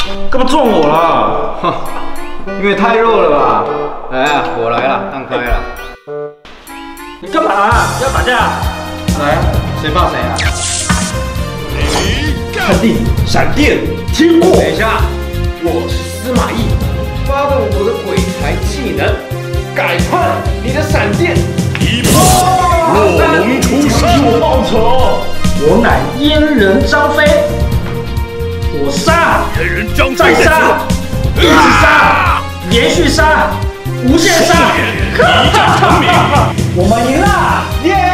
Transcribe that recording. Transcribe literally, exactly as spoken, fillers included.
干嘛撞我了？ 哼，因为太弱了吧？来啊，我来了，让开了。 你干嘛、啊？要打架？ 来啊，谁怕谁啊？ 肯定闪电听过。 等一下， 我是司马懿， 发动我的鬼才技能，改换你的闪电。 一炮卧龙出山， 替我报仇！我乃阉人张飞，我杀， 人人张再飞杀，一直杀，连续杀，无限杀。 一战成名。 我们赢了，耶！